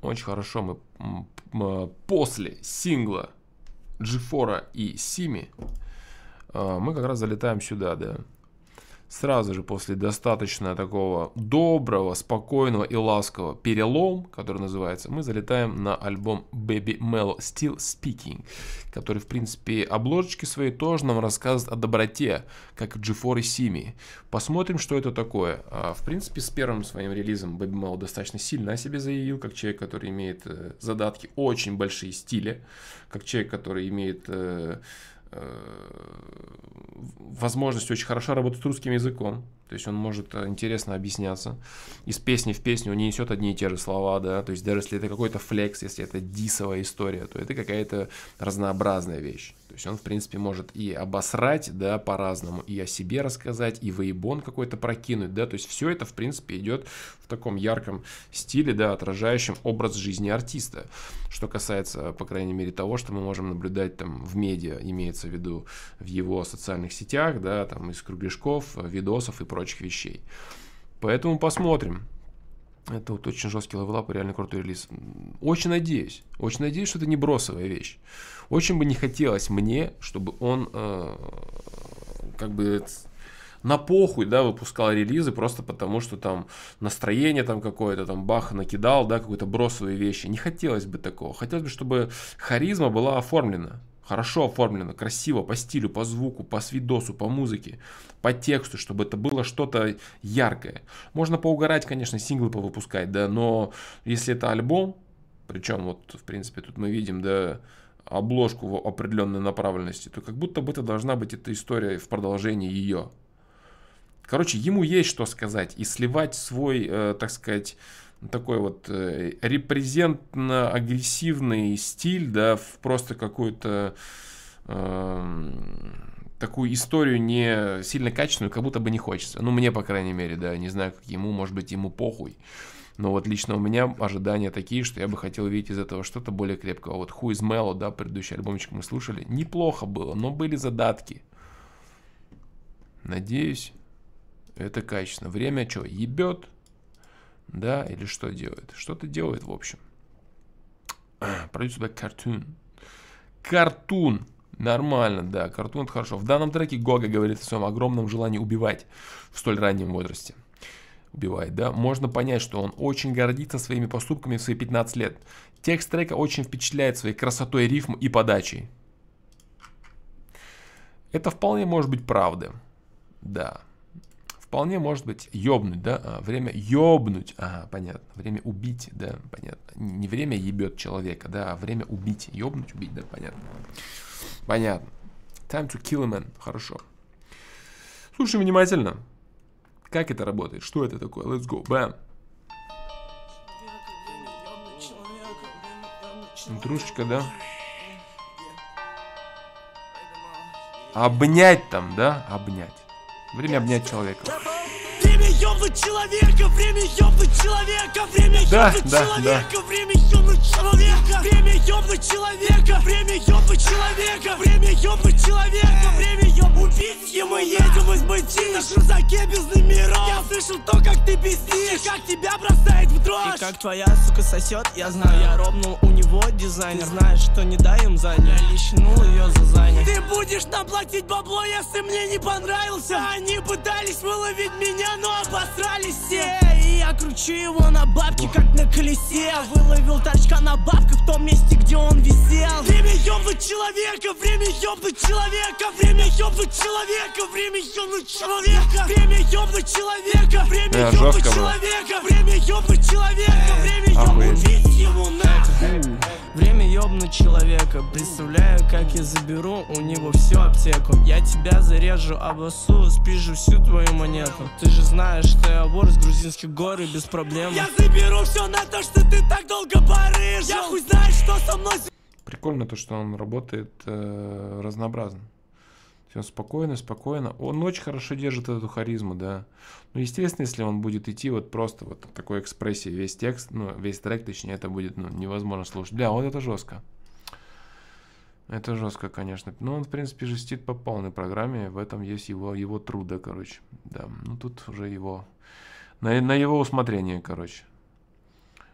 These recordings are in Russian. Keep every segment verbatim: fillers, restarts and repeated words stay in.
очень хорошо мы после сингла джи фор и Simi мы как раз залетаем сюда, да. Сразу же после достаточно такого доброго, спокойного и ласкового перелом, который называется, мы залетаем на альбом Baby Mello Still Speaking, который, в принципе, обложечки своей тоже нам рассказывает о доброте, как и джи фор и Simi. Посмотрим, что это такое. В принципе, с первым своим релизом Baby Mello достаточно сильно о себе заявил, как человек, который имеет задатки очень большие стили, как человек, который имеет возможность очень хорошо работать с русским языком. То есть он может интересно объясняться. Из песни в песню он не несет одни и те же слова, да. То есть даже если это какой-то флекс, если это дисовая история, то это какая-то разнообразная вещь. То есть он, в принципе, может и обосрать, да, по-разному, и о себе рассказать, и выебон какой-то прокинуть, да. То есть все это, в принципе, идет в таком ярком стиле, да, отражающем образ жизни артиста. Что касается, по крайней мере, того, что мы можем наблюдать там в медиа, имеется в виду в его социальных сетях, да, там из кругляшков, видосов и прочих вещей. Поэтому посмотрим. Это вот очень жесткий левелап и реально крутой релиз. Очень надеюсь, очень надеюсь, что это не бросовая вещь. Очень бы не хотелось мне, чтобы он э, как бы на похуй, да, выпускал релизы просто потому, что там настроение там какое-то, там бах накидал, да, какой-то бросовые вещи. Не хотелось бы такого. Хотелось бы, чтобы харизма была оформлена. Хорошо оформлено, красиво, по стилю, по звуку, по свидосу, по музыке, по тексту, чтобы это было что-то яркое. Можно поугарать, конечно, синглы повыпускать, да, но если это альбом, причем вот, в принципе, тут мы видим, да, обложку в определенной направленности, то как будто бы это должна быть эта история в продолжении ее. Короче, ему есть что сказать, и сливать свой, э, так сказать, такой вот э, репрезентно-агрессивный стиль, да, в просто какую-то э, такую историю не сильно качественную, как будто бы не хочется. Ну, мне, по крайней мере, да, не знаю, как ему, может быть, ему похуй. Но вот лично у меня ожидания такие, что я бы хотел видеть из этого что-то более крепкого. Вот Who is Mello, да, предыдущий альбомчик мы слушали, неплохо было, но были задатки. Надеюсь, это качественно. Время что, ебет? Да, или что делает? Что-то делает, в общем. Продюсер сюда Cartoon. Cartoon. Нормально, да, Cartoon это хорошо. В данном треке Гога говорит о своем огромном желании убивать в столь раннем возрасте. Убивает, да. Можно понять, что он очень гордится своими поступками в свои пятнадцать лет. Текст трека очень впечатляет своей красотой рифм и подачей. Это вполне может быть правда. Да. Вполне может быть ёбнуть, да, а, время ёбнуть, ага, понятно, время убить, да, понятно, не время ебет человека, да, а время убить, ёбнуть, убить, да, понятно, понятно, time to kill a man, хорошо, слушай внимательно, как это работает, что это такое, let's go, бэм, интрушечка, да, обнять там, да, обнять. Время обнять человека. Время ёбнуть человека, время ёбнуть человека, время да, ёбнуть да, человека, да. время ёбнуть человека, время ёбнуть человека, время ёбнуть человека, время ёбнуть человека, время ёбнуть. Убить мы едем из бытия на шурзаке без номеров. Я слышал то, как ты пиздишь, как тебя бросает в дрожь. И как твоя сука сосет, я знаю, я робнул у него дизайнер. Знаешь, что не дай им занять, я личнул ее за занять. Ты будешь нам платить бабло, если мне не понравился. Они пытались выловить меня, но обосрались все. И я кручу его на бабки, как на колесе. Выловил торчка на бабках в том месте, где он висел. Время ёбнуть человека, время ёбнуть человека, время ёбнуть человека, время ёбнуть человека, время ёбнуть человека, время ёбнуть человека, время ёбнуть человека, время ёбнуть ему нахуй. Время ёбнуть человека. Представляю, как я заберу у него всю аптеку. Я тебя зарежу, обоссу, спижу всю твою монету. Ты же знаешь, что я вор с грузинских гор и без проблем. Я заберу все на то, что ты так долго барыжил. Я хуй знает, что со мной. Прикольно то, что он работает э, разнообразно. Он спокойно, спокойно. Он очень хорошо держит эту харизму, да. Ну, естественно, если он будет идти вот просто вот в такой экспрессии, весь текст, ну, весь трек, точнее, это будет, ну, невозможно слушать. Бля, вот это жестко. Это жестко, конечно. Но он, в принципе, жестит по полной программе. В этом есть его, его труда, короче. Да, ну, тут уже его... На, на его усмотрение, короче.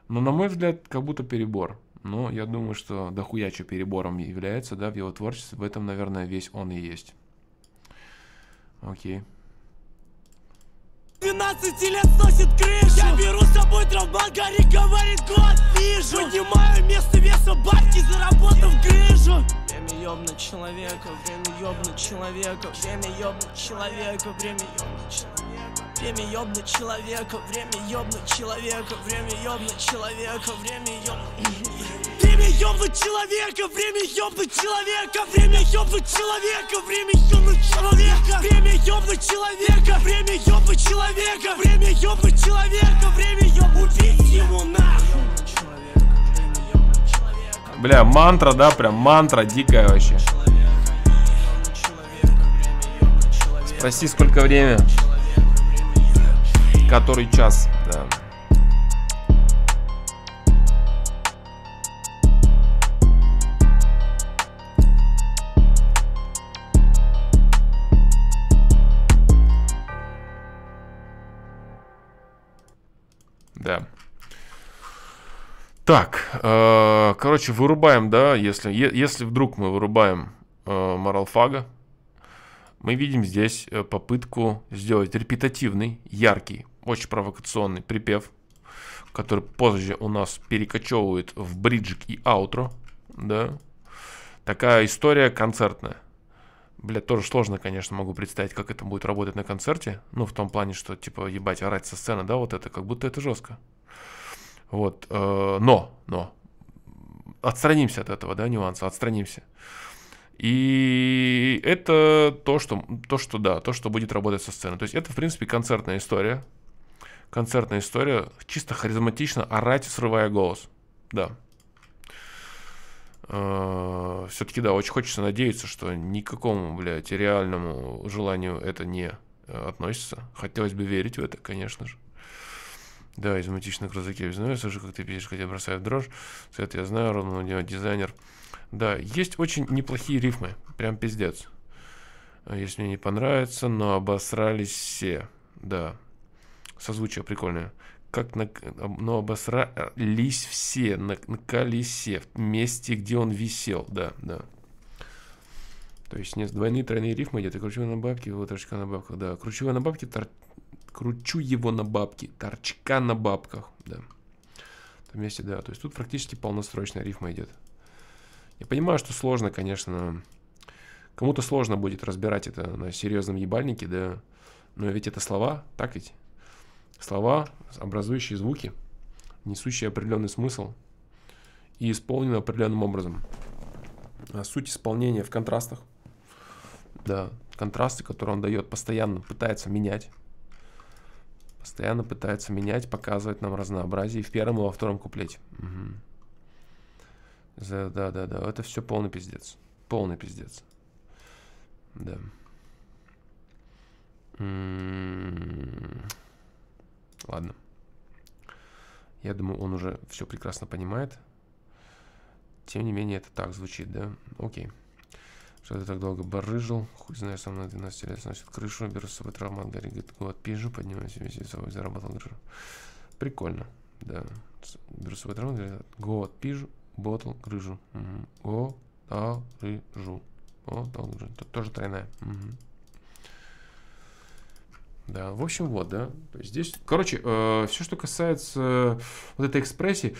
Но, на мой взгляд, как будто перебор. Но я думаю, что дохуя что перебором является, да, в его творчестве. В этом, наверное, весь он и есть. Окей. двенадцать лет сносит крышу. Я беру с собой травмат, Гарри говорит, год вижу. Поднимаю место веса бабки, заработав грыжу. Время ёбнуть человека, время ёбнуть человека, время ёбнуть человека, время ёбнуть человека. Время ёбнуть человека, время ёбнуть человека, время ёбнуть человека, время ёбнуть. Время ёбнуть человека, время ёбнуть человека, время ёбнуть человека, время ёбнуть человека, время ёбнуть человека, время ёбнуть человека, время ёбнуть человека, время ёбнуть убить ему нахуй. Бля, мантра, да, прям мантра дикая вообще. Спроси, сколько время? Который час, да. Да. Так, э, короче, вырубаем, да, если, е, если вдруг мы вырубаем э, Моралфага, мы видим здесь попытку сделать репетативный, яркий, очень провокационный припев, который позже у нас перекочевывает в бриджик и аутро, да. Такая история концертная. Бля, тоже сложно, конечно, могу представить, как это будет работать на концерте. Ну, в том плане, что, типа, ебать, орать со сцены, да, вот это, как будто это жестко. Вот, э, но, но, отстранимся от этого, да, нюанса, отстранимся. И это то, что, то, что, да, то, что будет работать со сцены. То есть это, в принципе, концертная история. Концертная история, чисто харизматично орать, срывая голос, да. Все-таки, да, очень хочется надеяться, что никакому, блядь, реальному желанию это не относится. Хотелось бы верить в это, конечно же. Да, из мутичных розыки я знаю, слышу, как ты пишешь, хотя бросаю в дрожь. Цвет я знаю, ровно дизайнер. Да, есть очень неплохие рифмы, прям пиздец. Если мне не понравится, но обосрались все. Да, созвучие прикольное. Как на, но обосрались все на, на колесе, в месте, где он висел, да, да. То есть нет, двойные, тройные рифмы идет. Я кручу его на бабки, его торчка на бабках, да. Кручу его на бабки, тор... кручу его на бабки, торчка на бабках, да. В том месте, да. То есть тут практически полнострочная рифма идет. Я понимаю, что сложно, конечно. Кому-то сложно будет разбирать это на серьезном ебальнике, да. Но ведь это слова, так ведь? Слова, образующие звуки, несущие определенный смысл и исполнены определенным образом. А суть исполнения в контрастах. Да, контрасты, которые он дает, постоянно пытается менять. Постоянно пытается менять, показывать нам разнообразие и в первом и во втором куплете. Угу. Да, да, да, это все полный пиздец. Полный пиздец. Да. М-м-м. Ладно. Я думаю, он уже все прекрасно понимает. Тем не менее, это так звучит, да? Окей. Что ты так долго барыжил? Хуй знаешь, сам на двенадцать лет сносит крышу. Беру с собой травмат, Гарри говорит, год пижу, поднимаюсь весь с собой, заработал крышу. Прикольно, да. Беру с собой травмат, говорит, год пижу, ботл, крышу. Угу. Го, да, рыжу. О, да, тут тоже тройная. Угу. Да, в общем, вот, да. То есть здесь, короче, э, все, что касается э, вот этой экспрессии,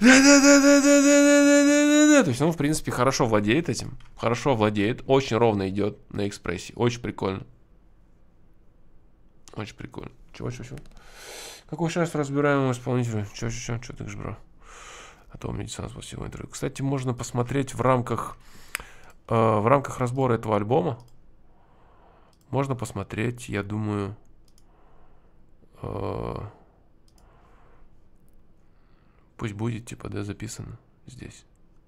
то есть он, в принципе, хорошо владеет этим, хорошо владеет, очень ровно идет на экспрессии, очень прикольно. Очень прикольно. Чего, чего, чего? Какой шанс разбираемому исполнителю? Чего, чего, чего ты говоришь, бро? А то у меня диссонанс по всему интервью. Кстати, можно посмотреть в рамках, э, в рамках разбора этого альбома, можно посмотреть, я думаю... Пусть будет, типа, да, записано здесь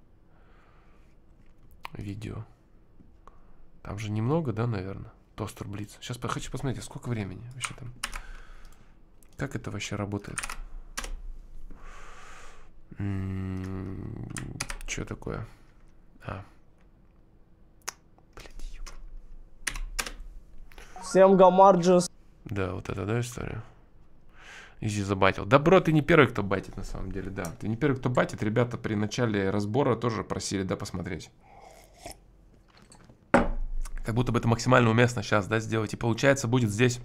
видео. Там же немного, да, наверное, Тостер Блиц. Сейчас хочу посмотреть, сколько времени вообще там. Как это вообще работает? М-м-м, что такое? А. Блядь. Всем гамарджус. Да, вот это, да, история. Изи забатил. Да, бро, ты не первый, кто батит, на самом деле, да. Ты не первый, кто батит. Ребята при начале разбора тоже просили, да, посмотреть. Как будто бы это максимально уместно сейчас, да, сделать. И получается, будет здесь...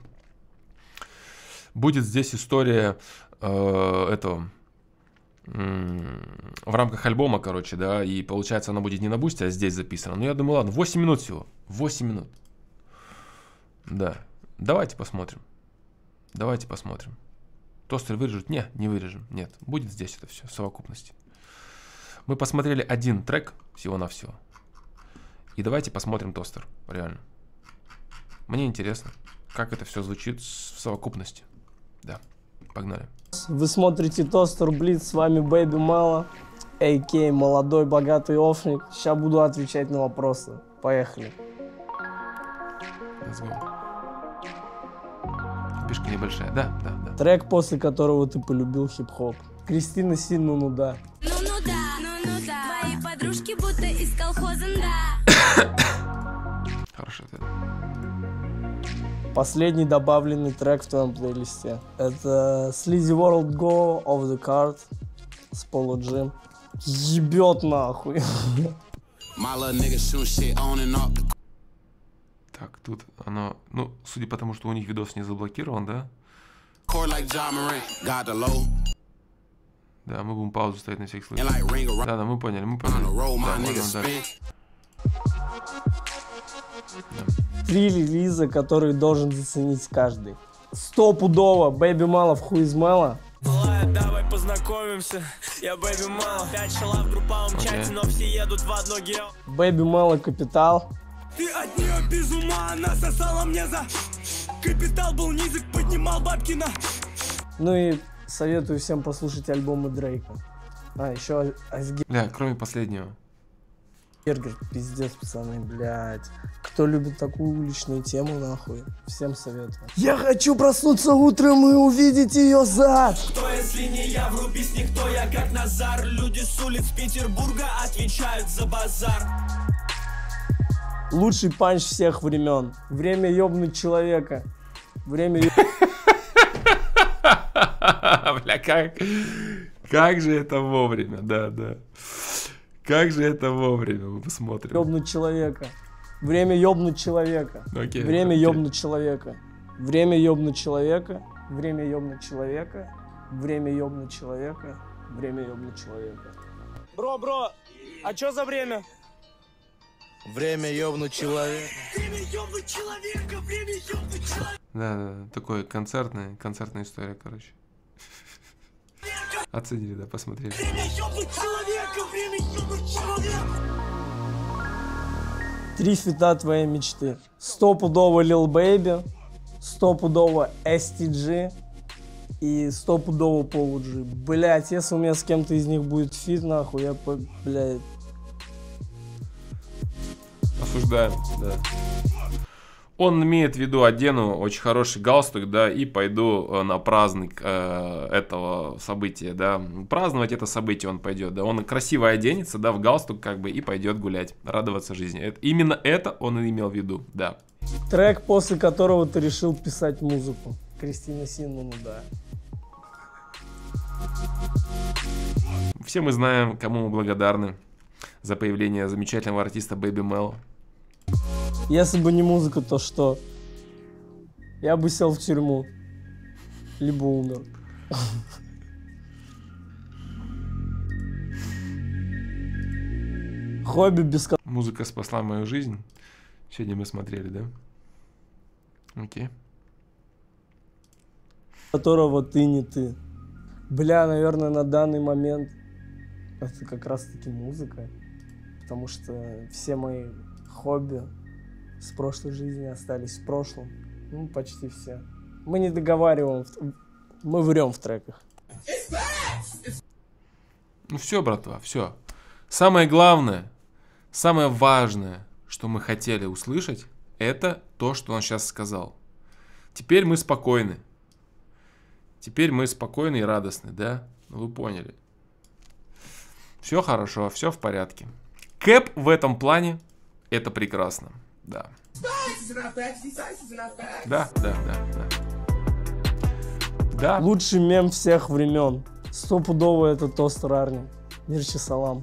Будет здесь история э, этого... Э, в рамках альбома, короче, да. И получается, она будет не на бусте, а здесь записана. Ну, я думаю, ладно, восемь минут всего. восемь минут. Да. Давайте посмотрим. Давайте посмотрим. Тостер вырежут? Не, не вырежем. Нет, будет здесь это все в совокупности. Мы посмотрели один трек всего-навсего. И давайте посмотрим тостер, реально. Мне интересно, как это все звучит в совокупности. Да, погнали. Вы смотрите Тостер Блиц, с вами Baby Melo, а ка а молодой богатый офник. Сейчас буду отвечать на вопросы. Поехали. Let's go. Пешка небольшая, да, да, да. Трек, после которого ты полюбил хип-хоп. Кристина Си, ну-ну да. Ну-ну да, ну-ну да. Твои подружки будто из колхоза, да. Хорошо. Последний добавленный трек в твоем плейлисте. Это Sleazy World Go Off The Card с Polo G. Ебет нахуй. Так, тут оно, ну, судя по тому, что у них видос не заблокирован, да? Да, мы будем паузу ставить на всякий случай. Да, да, мы поняли, мы поняли. Да, можем дальше. Да. Три релиза, которые должен заценить каждый. Стопудово Baby Melo в Who Is Melo. Давай познакомимся, я Baby Melo. Пять чела в групповом чате, но все едут в одно гео. Baby Melo Капитал. Ты от нее без ума, она сосала мне за... Капитал был низок, поднимал бабки на... Ну и советую всем послушать альбомы Дрейка. А, еще Асгер. Бля, кроме последнего. Бергер, пиздец, пацаны, блядь. Кто любит такую уличную тему, нахуй, всем советую. Я хочу проснуться утром и увидеть ее зад. Кто, если не я, врубись никто, я как Назар. Люди с улиц Петербурга отвечают за базар. Лучший панч всех времен. Время ёбнуть человека. Время ёбнуть... Бля, как... Как же это вовремя, да, да. Как же это вовремя, мы посмотрим. Ёбнуть человека. Время ёбнуть человека. Окей, Время окей. ёбнуть человека. Время ёбнуть человека. Время ёбнуть человека. Время ёбнуть человека. Время ёбнуть человека. Бро, бро, а чё за время? Время ёбнуть человека. Время ёбнуть человека, время ёбнуть человека. Да, да, такой концертная, концертная история, короче. Оценили, да, посмотрели. Время ёбнуть человека, время ёбнуть человека. Три фита твоей мечты. Стопудово Lil Baby, стопудово эс ти джи и стопудово Polo G. Блять, если у меня с кем-то из них будет фит, нахуй, я, по, блядь... Осуждаем, да. Он имеет в виду, одену очень хороший галстук, да, и пойду на праздник э, этого события, да. Праздновать это событие он пойдет, да. Он красиво оденется, да, в галстук, как бы, и пойдет гулять, радоваться жизни. Это, именно это он имел в виду, да. Трек, после которого ты решил писать музыку. Кристина Си, ну да. Все мы знаем, кому мы благодарны за появление замечательного артиста Baby Melo. Если бы не музыка, то что? Я бы сел в тюрьму. Либо умер. Хобби, без Музыка спасла мою жизнь. Сегодня мы смотрели, да? Окей. которого ты не ты. Бля, наверное, на данный момент это как раз-таки музыка. Потому что все мои хобби с прошлой жизни остались в прошлом. Ну, почти все. Мы не договариваем, мы врем в треках. Ну все, братва, все. Самое главное, самое важное, что мы хотели услышать, это то, что он сейчас сказал. Теперь мы спокойны. Теперь мы спокойны и радостны, да? Ну, вы поняли. Все хорошо, все в порядке. Кэп в этом плане это прекрасно. Да. Да, да, да, да. Да. Лучший мем всех времен. Стопудово это тостер Арни. Мирчи салам.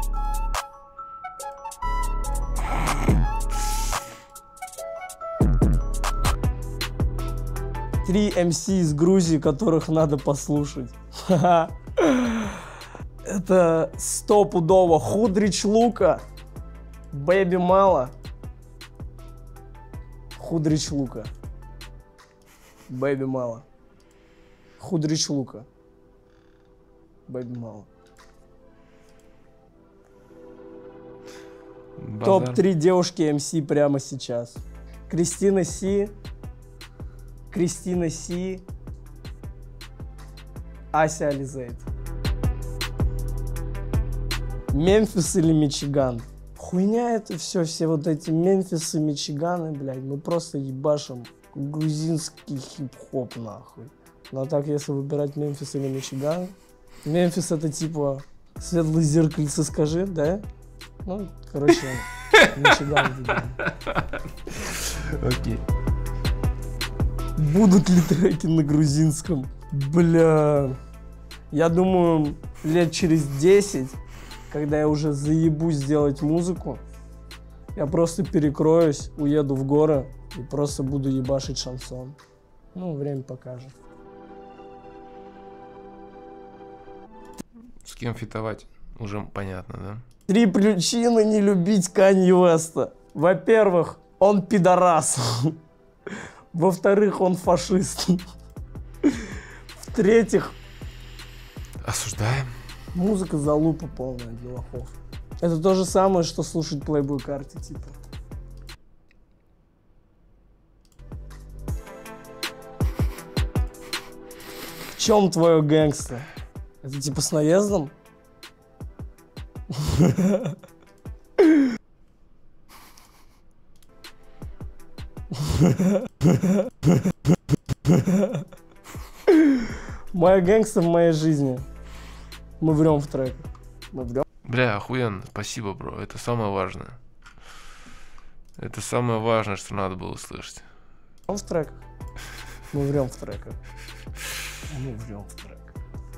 Три эм си из Грузии, которых надо послушать. Это стопудово Худрич Лука, Бэби Мала. Худрич Лука, Бэби Мала. Худрич Лука, Бэби Мала. топ три девушки эм си прямо сейчас. Кристина Си, Кристина Си, Ася Ализейд. Мемфис или Мичиган? Хуйня это все, все вот эти Мемфисы, Мичиганы, блядь, мы просто ебашим грузинский хип-хоп, нахуй. Ну а так, если выбирать Мемфис или Мичиган, Мемфис это типа светлое зеркальце, скажи, да? Ну, короче, Мичиган выбираем. Окей. Будут ли треки на грузинском? Бля, я думаю, лет через десять, когда я уже заебусь делать музыку, я просто перекроюсь, уеду в горы и просто буду ебашить шансон. Ну, время покажет. С кем фитовать? Уже понятно, да? Три причины не любить Канье Уэста. Во-первых, он пидорас. Во-вторых, он фашист. В-третьих, осуждаем. Музыка залупа полная для лохов. Это то же самое, что слушать Playboy Carti, типа. В чем твое гэнгста? Это типа с наездом? Моя гэнгста в моей жизни. Мы врем в треках. Мы врем. Бля, охуенно, спасибо, бро. Это самое важное. Это самое важное, что надо было услышать. В треках. Мы врем в треках. Мы врем в треках.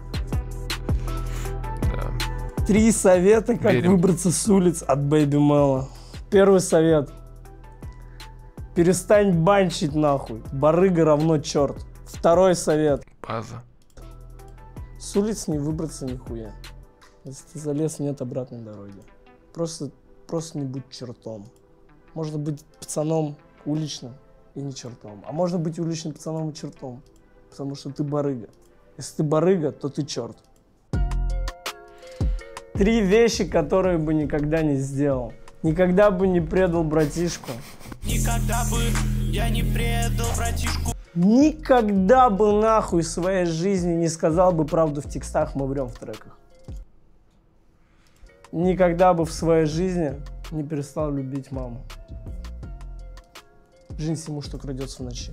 Да. Три совета, как Верим. выбраться с улиц от Бэби Мала. Первый совет. Перестань банчить нахуй. Барыга равно черт. Второй совет. База. С улиц не выбраться нихуя. Если ты залез, нет обратной дороги. Просто, просто не будь чертом. Можно быть пацаном уличным и не чертом. А можно быть уличным пацаном и чертом. Потому что ты барыга. Если ты барыга, то ты черт. Три вещи, которые бы никогда не сделал. Никогда бы не предал братишку. Никогда бы я не предал братишку. Никогда бы нахуй в своей жизни не сказал бы правду в текстах, мы врем в треках. Никогда бы в своей жизни не перестал любить маму. Жизнь всему, что крадется в ночи.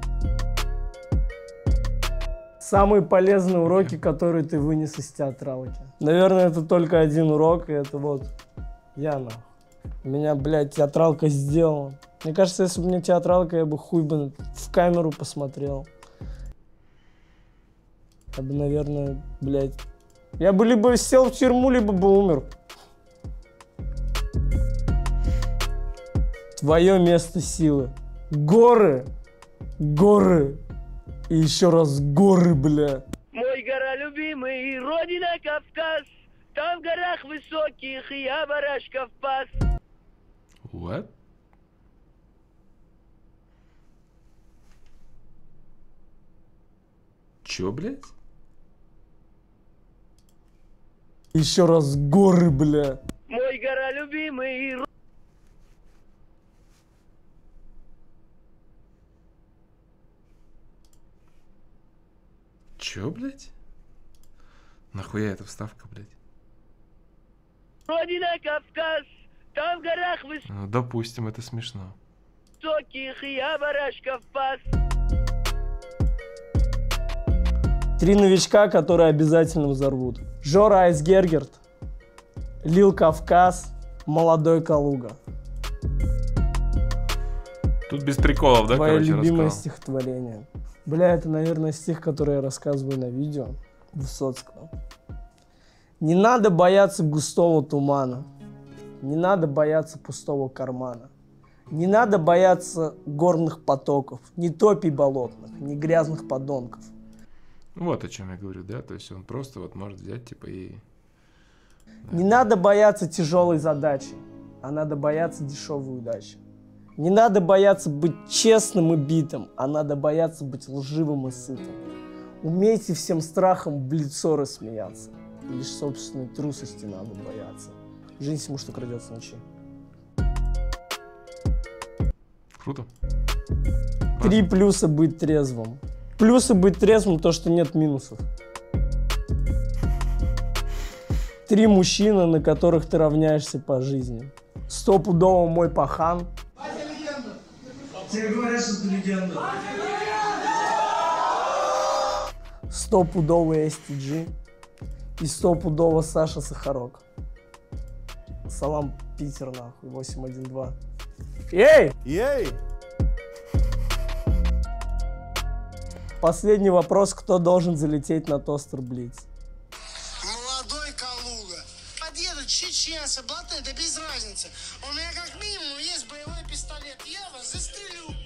Самые полезные уроки, которые ты вынес из театралки. Наверное, это только один урок, и это вот я нахуй. Меня, блядь, театралка сделала. Мне кажется, если бы не театралка, я бы хуй бы в камеру посмотрел. Я бы, наверное, блядь... Я бы либо сел в тюрьму, либо бы умер. Твое место силы. Горы. Горы. И еще раз горы, бля. Мой гора любимый, родина Кавказ. Там в горах высоких я барашков пас. What? Чё, блядь? Еще раз горы, бля. Мой гора любимый. Чё, блядь? Нахуя эта вставка, блядь? Родина Кавказ. Там в горах Ну, допустим, это смешно. высоких я барашков пас. Три новичка, которые обязательно взорвут. Жора Айсгергерт, Лил Кавказ, Молодой Калуга. Тут без приколов, да, Твое короче, любимое рассказал? стихотворение. Бля, это, наверное, стих, который я рассказываю на видео Высоцкого. Не надо бояться густого тумана. Не надо бояться пустого кармана. Не надо бояться горных потоков, ни топий болотных, ни грязных подонков. Вот о чем я говорю, да, то есть он просто вот может взять, типа, и... Не надо бояться тяжелой задачи, а надо бояться дешевой удачи. Не надо бояться быть честным и битым, а надо бояться быть лживым и сытым. Умейте всем страхом в лицо рассмеяться. Лишь собственной трусости надо бояться. Жизнь всему, что крадется в ночи. Круто. Три плюса быть трезвым. Плюсы быть трезвым то, что нет минусов. Три мужчины, на которых ты равняешься по жизни. Стопудово мой пахан. Тебе говорят, что ты легенда. Стопудово эс ти джи. И стопудово Саша Сахарок. Салам, Питер, нахуй, восемь один два. Эй! Ей! Последний вопрос, кто должен залететь на тостер Блиц? Молодой Калуга. Подъедут чеченцы, блатные, да без разницы. У меня как минимум есть боевой пистолет. Я вас застрелю.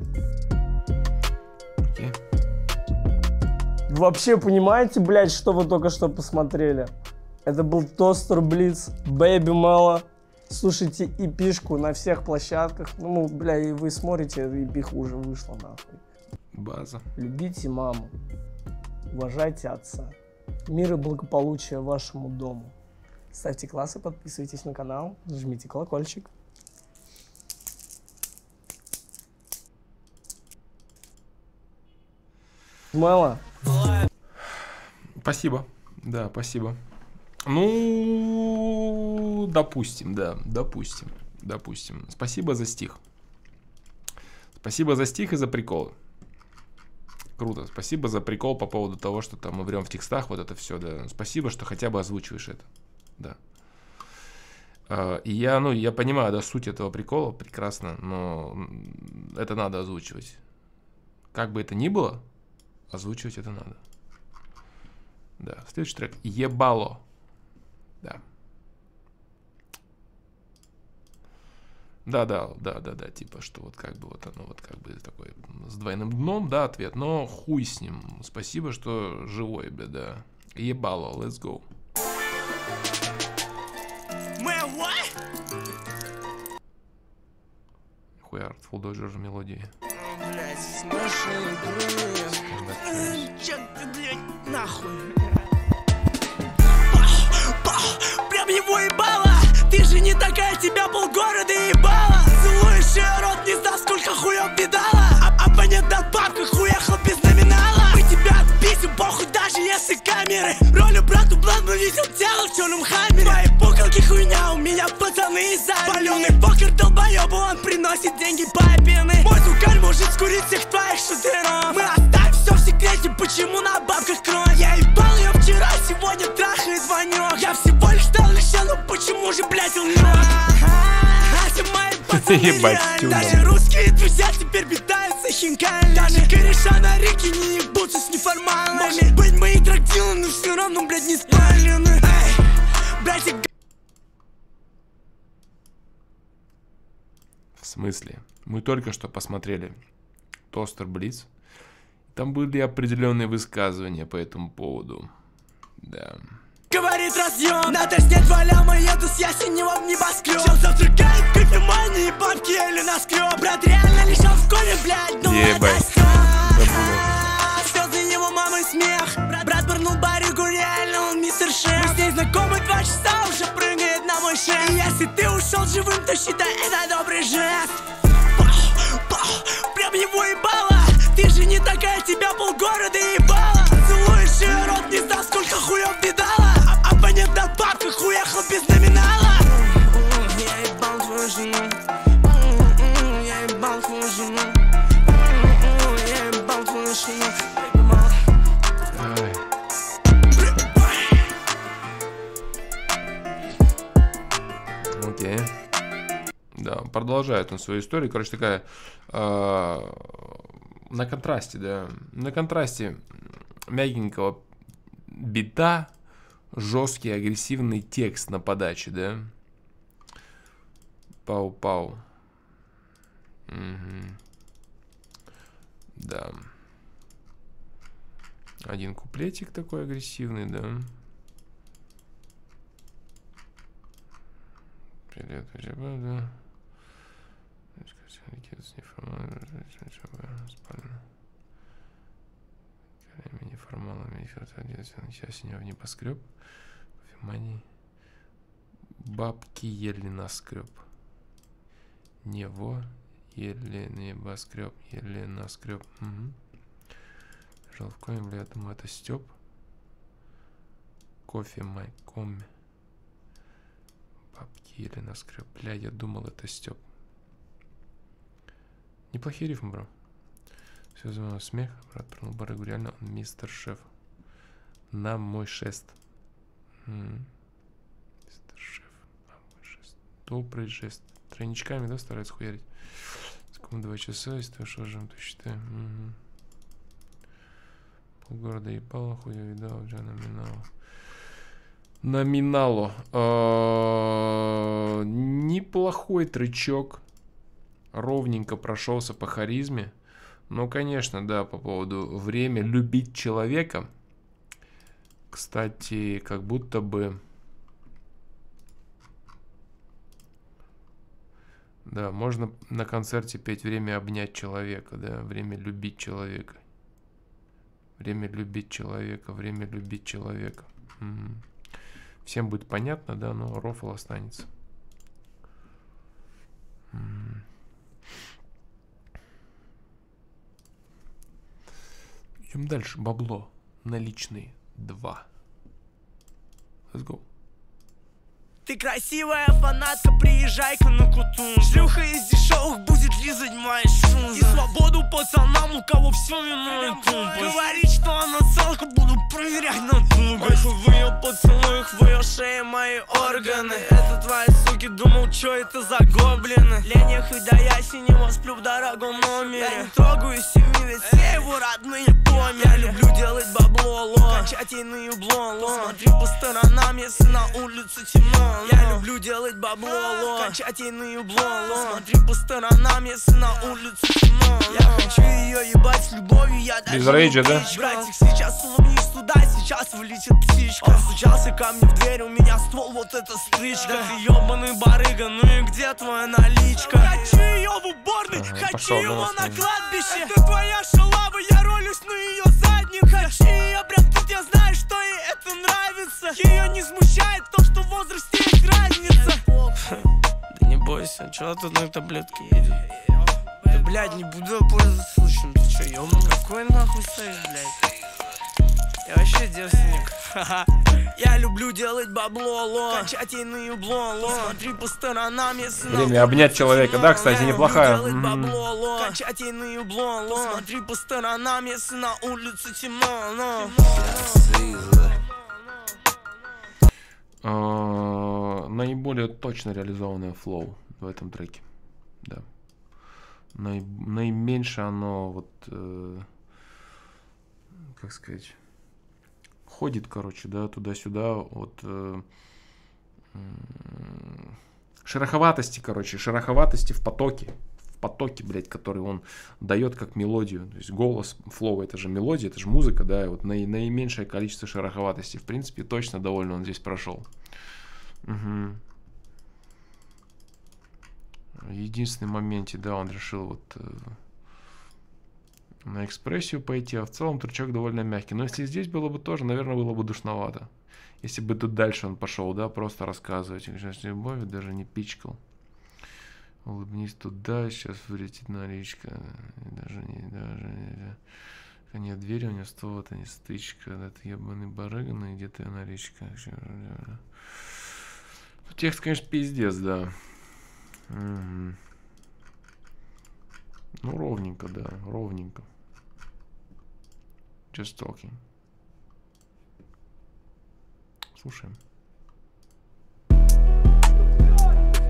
Вы вообще понимаете, блядь, что вы только что посмотрели? Это был тостер Блиц, Бэйби Мело. Слушайте эпишку на всех площадках. Ну, бля, и вы смотрите, эпиха уже вышла, нахуй. База. Любите маму, уважайте отца. Мир и благополучия вашему дому. Ставьте классы, подписывайтесь на канал, жмите колокольчик. Мало. Спасибо. Да, спасибо. Ну, допустим, да, допустим, допустим. Спасибо за стих. Спасибо за стих и за приколы. Круто. Спасибо за прикол по поводу того, что там мы врем в текстах, вот это все, да. Спасибо, что хотя бы озвучиваешь это. Да. И я, ну, я понимаю, да, суть этого прикола прекрасно, но это надо озвучивать. Как бы это ни было, озвучивать это надо. Да, следующий трек. Ебало. Да. Да, да, да, да, да, типа, что вот как бы вот оно вот как бы такой с двойным дном, да, ответ, но хуй с ним. Спасибо, что живой, бля, да. Ебало, let's go. Хуй Artful Dodger мелодии. Блять, с нашей игры. Чё ты, блядь, нахуй? Прям его ебало. Ты же не такая, тебя полгорода ебало. Целуешь ее рот, не знал, сколько хуев видала. А абонент на бабках уехал без номинала. Мы тебя отписим, похуй, даже если камеры. Ролю брату блан, мы видел тело в черном хаммере. Твои пуколки хуйня, у меня пацаны из армии. Паленый покер долбоебу, он приносит деньги папины. Мой звукарь может скурить всех твоих шутеров. Мы оставим все в секрете, почему на бабках кровь. Я ебал ее вчера, сегодня трахает звонок. Я всего лишь стал лишен, но почему же, блядь, он ног? Даже русские друзья теперь питаются хинками. Даже кореша на реке не ебутся с неформальными. Может быть, мои трактилы, но все равно, блядь, не спалены. Братья. В смысле? Мы только что посмотрели Тостер Блиц. Там были определенные высказывания по этому поводу. Да. Говорит разъем, на тест нет валяма, еду с ясенева в небоскреб. Чел завтракает, кофемания и бабки или наскреб. Брат реально лежал в коме, блядь, ну это стёб. Слёзы его мамы смех. Брат, брат пырнул баригу, реально он мистер Шеф. Мы с ней знакомы два часа, уже прыгает на мой шест. И если ты ушел живым, то считай это добрый жест. Прям его ебало. Ты же не такая, тебя полгорода ебало. Целуешь ее рот, не знал, сколько хуев видала. Абонент на бабках уехал без номинала. Я ебал твою жену. Я ебал твою жену. Я ебал твою жену. Окей. Да, продолжает он свою историю. Короче, такая... Э, На контрасте, да. На контрасте мягенького бита, жесткий, агрессивный текст на подаче, да. Пау-пау. Угу. Да. Один куплетик такой агрессивный, да. Привет, да. Неформалами сейчас в небоскреб. Внимание. Бабки еле наскреб. Него еле небоскреб, еле наскреб. Угу. Жил в коме, бля, я думаю, это Степ. Кофе майком. Бабки еле наскреб. Бля, я думал, это Степ. Неплохие рифмы, бро. Все за смех, брат, про барыгу, реально он мистер шеф. На мой шест. М-м. Мистер шеф, на мой шест. Добрый жест. Тройничками, да, старается хуярить. Сколько два часа, если ты что же, то считаем. Угу. Полгорода ебало, хуя видал, уже номинал. Номиналу. А-а-а- неплохой трючок. Ровненько прошелся по харизме. Ну, конечно, да, по поводу время любить человека. Кстати, как будто бы... Да, можно на концерте петь «Время обнять человека», да, «Время любить человека». Время любить человека, время любить человека. Угу. Всем будет понятно, да, но рофл останется. Угу. Идем дальше. Бабло. Наличные. Два. Let's go. Ты красивая фанатка, приезжай-ка на Кутун. Шлюха из дешевых будет лизать мои шунзы. И свободу пацанам, у кого все минует тумбы. Говорит, что она целка, буду проверять на тумбах. В ее поцелуях, в ее шее мои органы. Это твои суки, думал, что это за гоблины. Леня, хоть да я синего сплю в дорогом номере. Я не трогаю семью, ведь все его родные померли. Я люблю делать бабло, ло, качать ей на ебло, ло. Смотри по сторонам, если на улице темно. Я люблю делать бабло, ло, качать ей на ебло, ло. Смотри по сторонам, если на улице темно. Я хочу ее ебать с любовью, я даже без рейджа, да? Братик, сейчас улыбнись туда, сейчас вылетит птичка. Стучался ко мне в дверь, у меня ствол, вот эта стычка. Ты ебаный барыга, ну и где твоя наличка? Хочу ее в уборной, ага, хочу пошел, его на кладбище. Это твоя шалава, я ролюсь на ее задник. Хочу ее прям тут, я знаю, что ей это нравится. Ее не смущает то, что в возрасте есть разница. Да не бойся, чё тут на таблетке едет? Да, блядь, не буду пользоваться случаем. Ты чё, ёбаный? Какой нахуй стоишь, блядь? Я вообще девственник. Я люблю делать бабло, ло, качать ей на ебло, ло. Смотри по сторонам, если время обнять человека, да, кстати, неплохая. Делать бабло, ло, качать ей на ебло, ло. Смотри по сторонам, если на улице темно, но. Наиболее точно реализованное флоу в этом треке, да. Наи, наименьше оно вот, э, как сказать, ходит, короче, да, туда-сюда, вот э, э, шероховатости, короче, шероховатости в потоке, в потоке, блядь, который он дает как мелодию, то есть голос, флоу, это же мелодия, это же музыка, да, и вот наи, наименьшее количество шероховатости, в принципе, точно довольно он здесь прошел. Угу. Единственный моменте, да, он решил вот э, на экспрессию пойти, а в целом трючок довольно мягкий. Но если здесь было бы тоже, наверное, было бы душновато. Если бы тут дальше он пошел, да, просто рассказывать. Любовь даже не пичкал. Улыбнись туда, сейчас вылетит наличка. Даже не, даже не... Нет двери, у него ствол, это не стычка. Это ебаный барыга, но где-то наличка. Текст, конечно, пиздец, да. Угу. Ну, ровненько, да, ровненько. Just talking. Слушаем.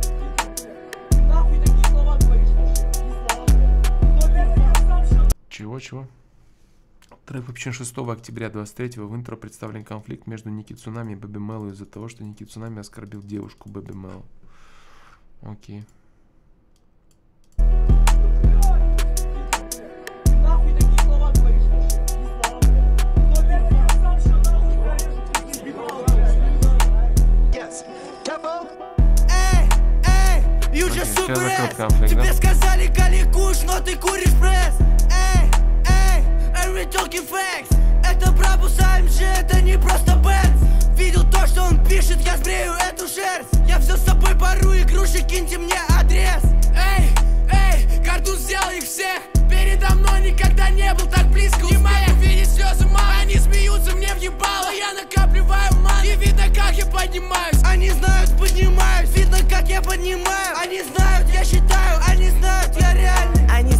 Чего Чего, чего? Трек выпущен шестого октября двадцать третьего. В интро представлен конфликт между Ники Цунами и Бэби Мэллоу из-за того, что Ники Цунами оскорбил девушку Бэби Мэллоу. Окей. Конфликт, тебе да? Сказали кали куш, но ты куришь пресс. Эй, эй, every talking facts. Это Брабус эй эм джи, это не просто Бенц. Видел то, что он пишет, я сбрею эту шерсть. Я все с собой пору, игрушек, киньте мне адрес. Эй, эй, картуз взял их всех. Передо мной никогда не был так близко. Не могу видеть слезы мамы, они смеются мне в ебало. Я накапливаю ман, и видно, как я поднимаюсь. Они знают, поднимаюсь, видно, как я поднимаю. Они знают, я считаю, они знают, я реальный. Они...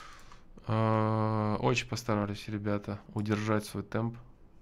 Очень постарались ребята удержать свой темп.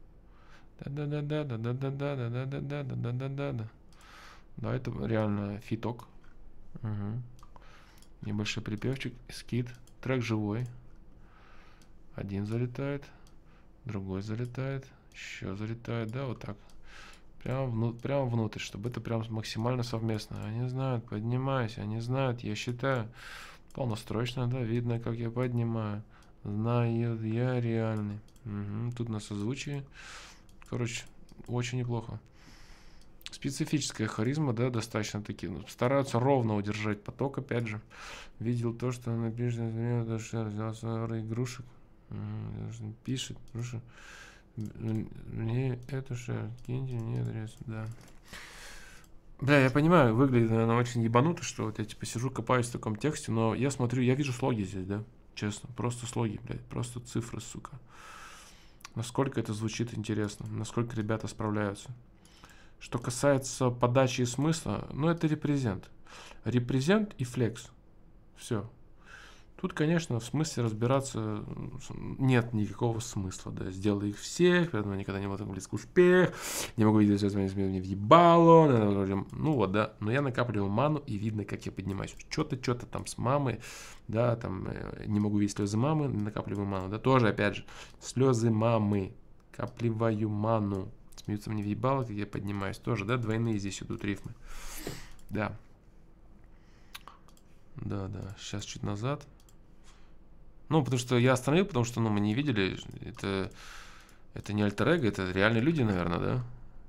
Да-да-да-да-да-да-да-да-да-да-да-да-да-да-да. Да, это реально фиток. Угу. Небольшой припевчик, скит. Трек живой. Один залетает, другой залетает, еще залетает, да, вот так. Прямо, вну, прямо внутрь, чтобы это прям максимально совместно. Они знают, поднимаюсь, они знают, я считаю. Полнострочно, да, видно, как я поднимаю. Знают, я реальный. Угу. Тут на созвучии. Короче, очень неплохо. Специфическая харизма, да, достаточно таки. Ну, стараются ровно удержать поток, опять же. Видел то, что напишет, взял свою игрушек. Пишет, игрушек. Мне эту шерсть, киньте мне адрес, да. Бля, я понимаю, выглядит, наверное, очень ебануто, что вот я типа сижу, копаюсь в таком тексте, но я смотрю, я вижу слоги здесь, да, честно, просто слоги, блядь, просто цифры, сука. Насколько это звучит интересно, насколько ребята справляются. Что касается подачи и смысла, ну это репрезент. Репрезент и флекс. Все. Тут, конечно, в смысле разбираться нет никакого смысла, да. Сделай их всех, поэтому никогда не был близко успех, не могу видеть, что мне въебало, ну вот, да. Но я накапливаю ману, и видно, как я поднимаюсь. Что-то, что-то там с мамой, да, там, не могу видеть слезы мамы, накапливаю ману, да. Тоже, опять же, слезы мамы, капливаю ману. Смеются мне въебало, как я поднимаюсь. Тоже, да, двойные здесь идут рифмы. Да. Да, да, сейчас чуть назад. Ну, потому что я остановил, потому что, ну, мы не видели, это, это не альтер-эго, это реальные люди, наверное, да?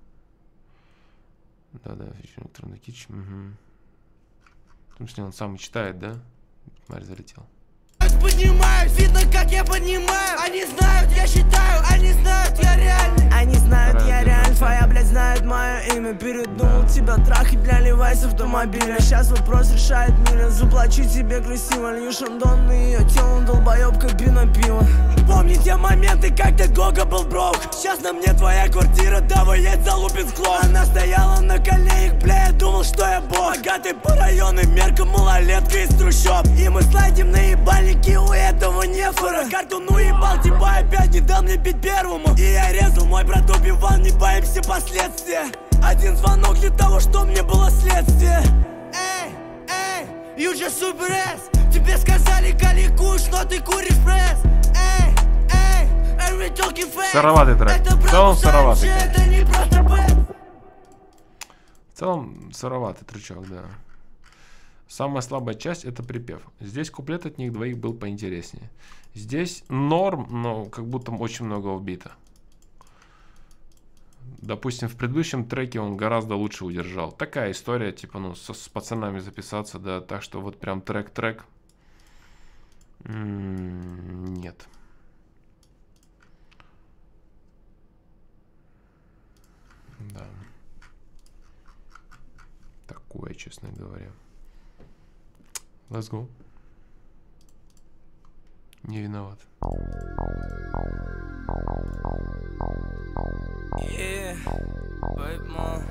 Да-да, электронный кич, угу. Потому что он сам читает, да? Марь залетел. Поднимаюсь, видно, как я поднимаю. Они знают, я считаю, они знают, я реальный. Они знают, Правильно, я реальный, твоя, блядь, знает мое имя. Передумал тебя трахать, бля, ливай с автомобиля. Сейчас вопрос решает мира, заплачу тебе красиво. Лью шандон на ее телом, долбоеб, кабина пива. Помни те моменты, когда Гога был брок. Сейчас на мне твоя квартира, давай едь за Лупинск клон. Она стояла на коленях, бля, я думал, что я бог. Богатый по районным меркам, малолетка из трущоб. И мы слайдим на ебальники, у этого нефора. Карту ну ебал, типа опять не дал мне пить первому. И я резал, мой брат убивал, не боимся последствия. Один звонок для того, что мне было следствие. Эй, эй, you just super ass. Тебе сказали кали куш, но ты куришь пресс. Эй, эй, every talking facts. Сыроватый трек. В целом сыроватый. Это не просто бэт. В целом сыроватый трючок, да. Самая слабая часть — это припев. Здесь куплет от них двоих был поинтереснее. Здесь норм, но как будто очень много убито. Допустим, в предыдущем треке он гораздо лучше удержал. Такая история, типа, ну, с, с пацанами записаться, да, так что вот прям трек-трек. М-м, нет. Да. Такое, честно говоря. Let's go. Не виноват. Yeah, babe, mom.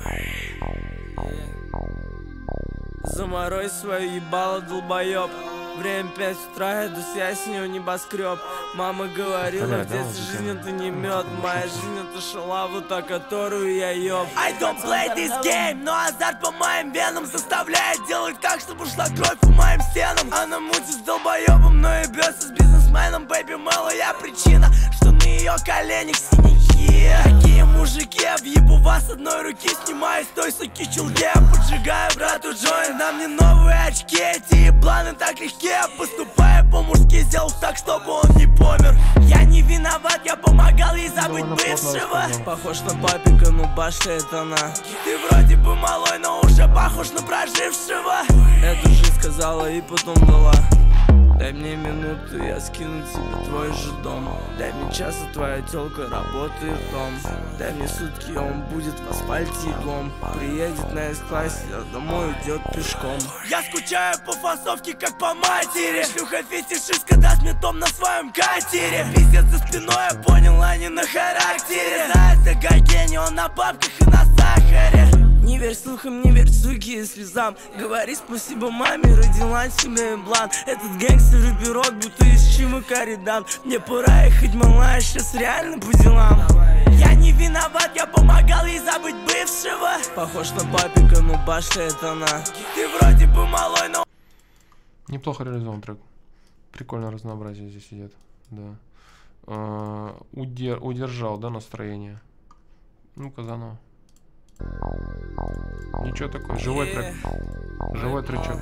Yeah. Заморозь свое ебало, долбоеб. Время пять утра, иду с ясенью небоскреб. Мама говорила, в детстве жизнь это не мед. Моя жизнь это шалава, та, которую я еб. I don't play this game, но азарт по моим венам заставляет делать так, чтобы шла кровь по моим стенам. Она мутит с долбоебом, но ебется с бизнесменом. Baby Mello, я причина, что на ее коленях синяки. Такие мужики, объебу вас одной руки. Снимаю с той суки чулки, поджигаю брату джойнт. На мне новые очки, эти ебланы так легки. Поступая по-мужски, сделал так, чтобы он не помер. Я не виноват, я помогал ей забыть бывшего. Похож на папика, но башня это она. Ты вроде бы малой, но уже похож на прожившего. Эту жизнь сказала и потом дала. Дай мне минуту, я скину тебе твой же дом. Дай мне час, а твоя тёлка работает в том. Дай мне сутки, он будет в асфальте иглом. Приедет на эс-классе, а домой идет пешком. Я скучаю по фасовке, как по матери. Шлюха фетишистка даст мне том на своем катере. Пиздец за спиной, я понял, а не на характере. Знает Гогени, он на бабках и на сахаре. Не верь слухам, не верь суки и слезам. Говори спасибо маме, родила себе эмблан. Этот гангстер и пирог, будто из Чимака Редан. Мне пора ехать, малая, сейчас реально по делам. Я не виноват, я помогал ей забыть бывшего. Похож на папика, но башня это она. Ты вроде бы малой, но... Неплохо реализован трек. Прикольное разнообразие здесь идет. Да. А, удер, удержал, да, настроение. Ну-ка, заново. Ничего такое, живой трек. Живой тречок.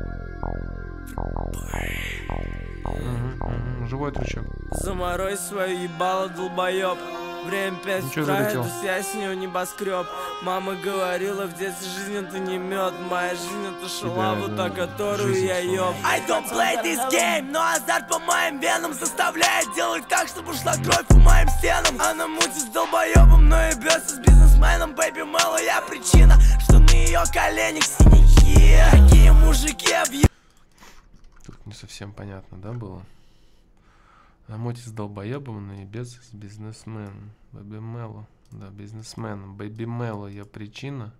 Угу, угу, живой тречок. Заморозь свое ебало, долбоеб. Время пять утра, иду с ясенью небоскреб. Мама говорила, в детстве жизнь это не мед. Моя жизнь это шалава, та, которую я еб. I don't play this game, но азарт по моим венам заставляет делать так, чтобы шла кровь по моим стенам. Она мутит с долбоебом, но ебется с бизнесменом. Baby Mello, я причина, что на ее коленях синяки. Такие мужики объеб... Тут не совсем понятно, да, было? На моте с долбоебом, но и без с бизнесменом. Baby Mello, да, бизнесменом. Baby Mello, я причина.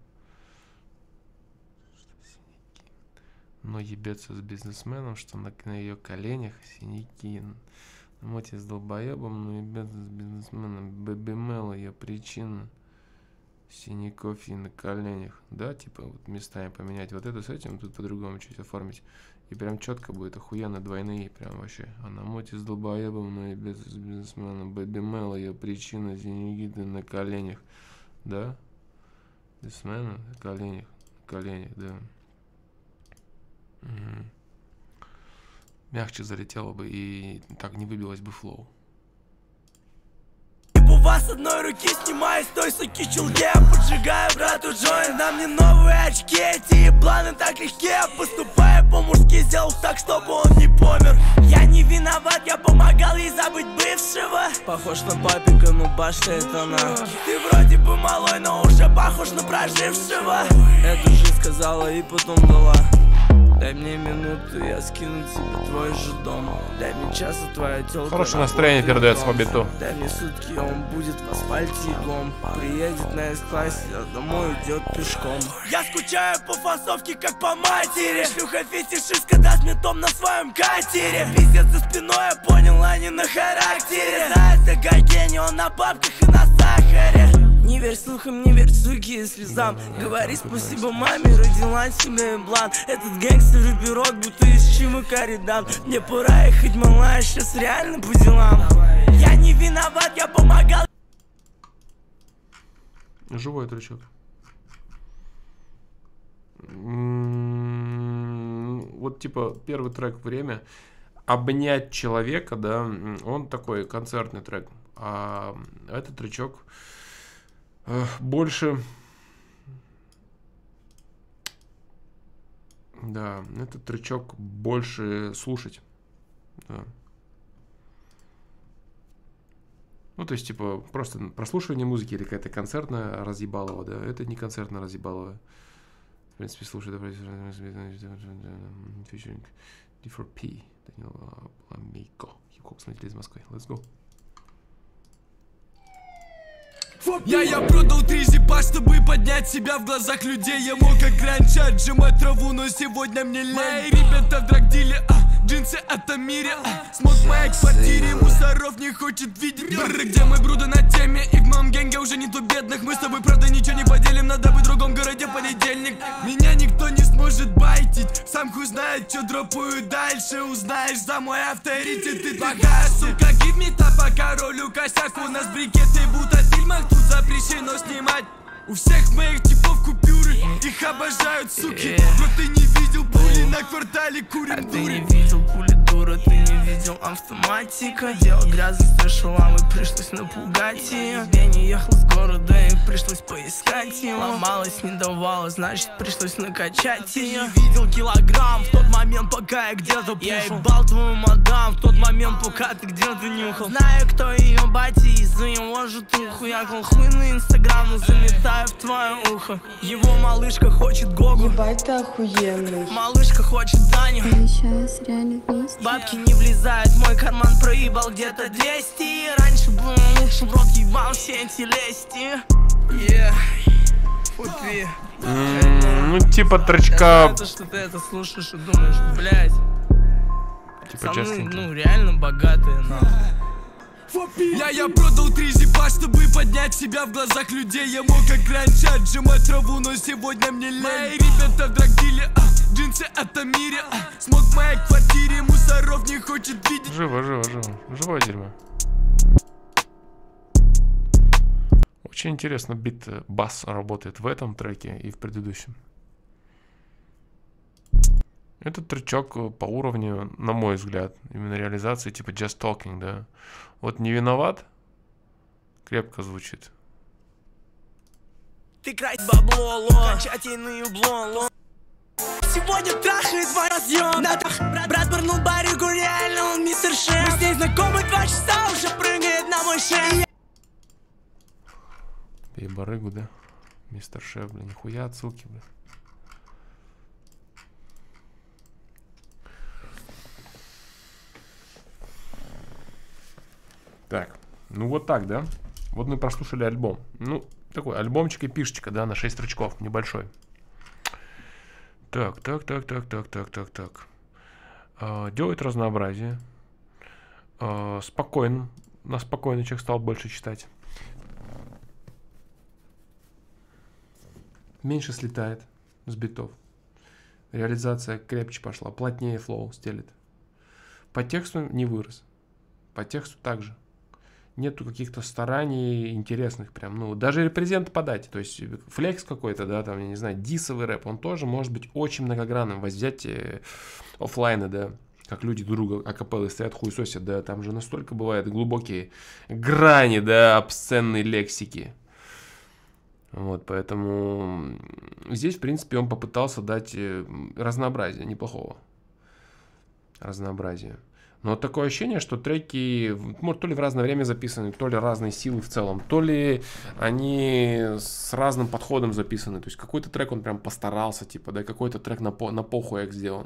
Но ебется с бизнесменом, что на, на ее коленях синяки. На моте с долбоебом, но ебется с бизнесменом. Baby Mello, я причина. Синяков и на коленях. Да, типа вот местами поменять вот это с этим, тут по-другому чуть оформить. И прям четко будет, охуенно, двойные, прям вообще. А на моте с долбоебом, но и без бизнесмена. Baby Mello, я причина, синяки на коленях. Да? Бизнесмена на коленях. На коленях, да. Угу. Мягче залетело бы и так не выбилось бы флоу. Вас одной руки, снимаю с той суки чулки. Поджигаю брату джойнт. На мне новые очки, эти ебланы так легки. Поступая по-мужски, сделал так, чтобы он не помер. Я не виноват, я помогал ей забыть бывшего. Похож на папика, но башня это она. Ты вроде бы малой, но уже похож на прожившего. Эту жизнь сказала и потом дала. Дай мне минуту, я скину тебе твой же дом. Дай мне час, а твоя тёлка. Хорошее настроение передается по биту. Дай мне сутки, он будет в асфальте иглом. Приедет на эс-классе, а домой идет пешком. Я скучаю по фасовке, как по матери. Шлюха фетишистка даст мне том на своем катере. Пиздец за спиной, я понял, а не на характере. Знает Гогени, он на бабках и на сахаре. Не верь слухам, не верь суки и слезам. Говори спасибо маме, родила себе эмблан. Этот гангстер и пирог, будто из Чимака Редан. Мне пора ехать, малая, сейчас реально по делам. Я не виноват, я помогал. Живой тречок. Вот типа первый трек «Время». Обнять человека, да, он такой концертный трек. А этот тречок больше, да, этот тречок больше слушать, да. Ну, то есть, типа, просто прослушивание музыки или какая-то концертная разъебалова, да, это не концертная разъебалова. В принципе, слушай, давай, ди фор пи, Данил Ламейко, хип-хоп смотрели из Москвы, let's go. Я, я продал три зипа, чтобы поднять себя в глазах людей. Я мог как раньше отжимать траву, но сегодня мне лень. Мои ребята в драгдиле, а джинсы от Амири. Смог в моей квартире, мусоров не хочет видеть. Бррр, где мой брудер на теме? И в моем генге уже нету бедных. Мы с тобой, правда, ничего не поделим. Надо быть в другом городе понедельник. Меня никто не сможет байтить. Сам хуй знает, что дропаю дальше. Узнаешь за мой авторитет. Ты плохая сука, give me top, пока ролю косяк. У нас брикеты будто в фильмах, тут запрещено снимать. У всех моих типов купюры, их обожают суки. Но ты не видел пули на квартале, курим А ты дури. не видел пули, дура, ты не видел автоматика. Делал грязный стэшел, а мы пришлось напугать ее. Я не ехал с города, и пришлось поискать ее. Ломалась, не давала, значит пришлось накачать ее. Не видел килограмм в тот момент, пока я где-то пушил. Я ебал твою мадам в тот момент, пока ты где-то нюхал. Знаю, кто ее батя, из-за его же труху. Я клал хуй на инстаграм, но заметаю в твое ухо. Его малышка хочет Гогу. Ебать, ты охуенный. Малышка хочет Даню. Мы сейчас реально вместе. Бабки не влезают, в мой карман проебал где-то двести. Раньше был лучше, в рот ебал все эти лести. Yeah. Фупи. Ну, типа тречка. Это что ты это слушаешь и думаешь, блядь. Типа Пацаны, Джастин. ну реально богатые, нахуй. Я, я продал три зипа, чтобы поднять себя в глазах людей. Я мог как раньше отжимать траву, но сегодня мне лень. Мои ребята в драгдиле, а, джинсы от Амири, а, смог в моей квартире, мусоров не хочет видеть. Живо, живо, живо. Живое дерьмо. Очень интересно, бит бас работает в этом треке и в предыдущем. Этот тречок по уровню, на мой взгляд, именно реализации типа Just Talking, да. Вот «Не виноват» крепко звучит. Ты крать бабло, ло, качать иные бло, ло. Сегодня трахает твой разъем. Да, брат, брат пырнул барыгу, реально он мистер Шеф. Мы с ней знакомы два часа, уже прыгает на мой шею. Пей барыгу, да? Мистер Шеф, блин, нихуя отсылки, блин. Так, ну вот так, да? Вот мы прослушали альбом. Ну, такой альбомчик и пишечка, да, на шесть строчков, небольшой. Так, так, так, так, так, так, так, так. А, делает разнообразие. А, спокойно. На спокойный человек стал больше читать. Меньше слетает с битов. Реализация крепче пошла, плотнее флоу стелит. По тексту не вырос. По тексту также. Нету каких-то стараний интересных прям, ну, даже репрезент подать, то есть флекс какой-то, да, там, я не знаю, дисовый рэп, он тоже может быть очень многогранным, взять э, оффлайны, да, как люди друг друга акапеллы стоят, хуесосят, да, там же настолько бывают глубокие грани, да, обсценной лексики. Вот, поэтому здесь, в принципе, он попытался дать разнообразие, неплохого разнообразия. Но такое ощущение, что треки, может, то ли в разное время записаны, то ли разные силы в целом, то ли они с разным подходом записаны. То есть какой-то трек он прям постарался, типа, да, какой-то трек на, по, на похуй сделан.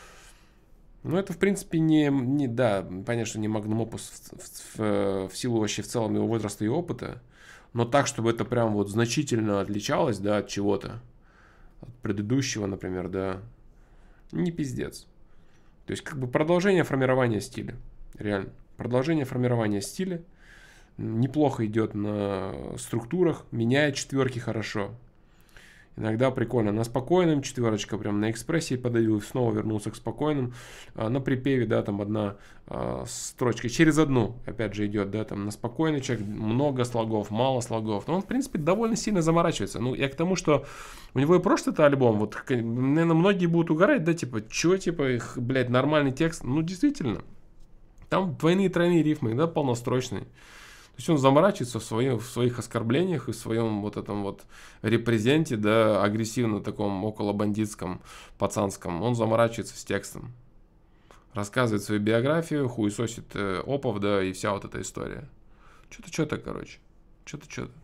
Ну, это, в принципе, не, не да, понятно, что не Magnum Opus в, в, в, в силу вообще в целом его возраста и опыта, но так, чтобы это прям вот значительно отличалось, да, от чего-то, от предыдущего, например, да, не пиздец. То есть, как бы продолжение формирования стиля. Реально. Продолжение формирования стиля. Неплохо идет на структурах. Меняет четверки хорошо. Иногда прикольно. На спокойном четверочка, прям на экспрессии подавил, снова вернулся к спокойным. А на припеве, да, там одна а, строчка. Через одну, опять же, идет, да, там на спокойный человек много слогов, мало слогов. Но он, в принципе, довольно сильно заморачивается. Ну, я к тому, что у него и прошлый-то альбом, вот, наверное, многие будут угорать, да, типа, чё, типа, их, блядь, нормальный текст. Ну, действительно. Там двойные, тройные рифмы, да, полнострочные. То есть он заморачивается в, своем, в своих оскорблениях и в своем вот этом вот репрезенте, да, агрессивно таком около бандитском, пацанском. Он заморачивается с текстом. Рассказывает свою биографию, хуесосит э, опов, да, и вся вот эта история. Что-то, что-то, короче. Что-то, что-то.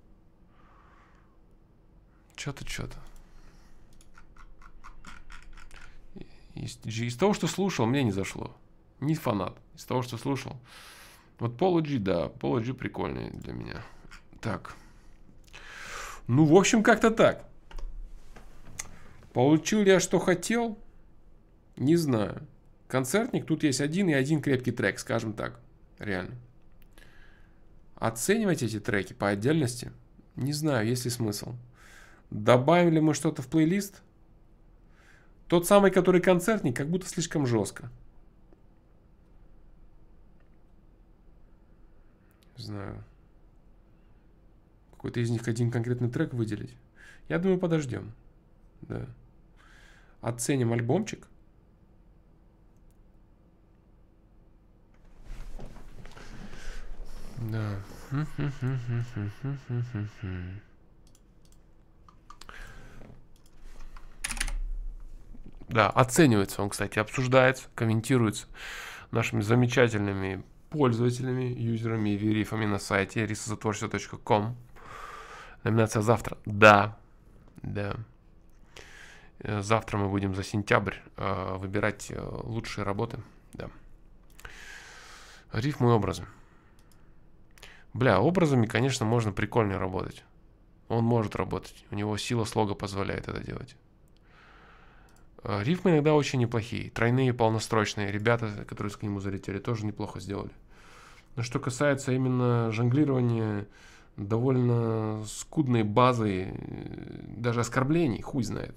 Что-то, что-то. Из, из того, что слушал, мне не зашло. Не фанат. Из того, что слушал. Вот Polo G, да, Polo G прикольный для меня. Так. Ну, в общем, как-то так. Получил ли я, что хотел? Не знаю. концертник, тут есть один и один крепкий трек, скажем так. Реально. Оценивать эти треки по отдельности, не знаю, есть ли смысл. Добавим ли мы что-то в плейлист? Тот самый, который концертник, как будто слишком жестко. Не знаю. Какой-то из них один конкретный трек выделить. Я думаю, подождем. Да. Оценим альбомчик. Да. Да, оценивается он, кстати, обсуждается, комментируется нашими замечательными пользователями, юзерами и верифами на сайте рисозатворчество точка ком. Номинация завтра. Да. Да. Завтра мы будем за сентябрь э, выбирать э, лучшие работы. Да. Рифмы и образы. Бля, образами, конечно, можно прикольно работать. Он может работать. У него сила слога позволяет это делать. Рифмы иногда очень неплохие. Тройные, полнострочные. Ребята, которые к нему залетели, тоже неплохо сделали. Но что касается именно жонглирования довольно скудной базой, даже оскорблений, хуй знает.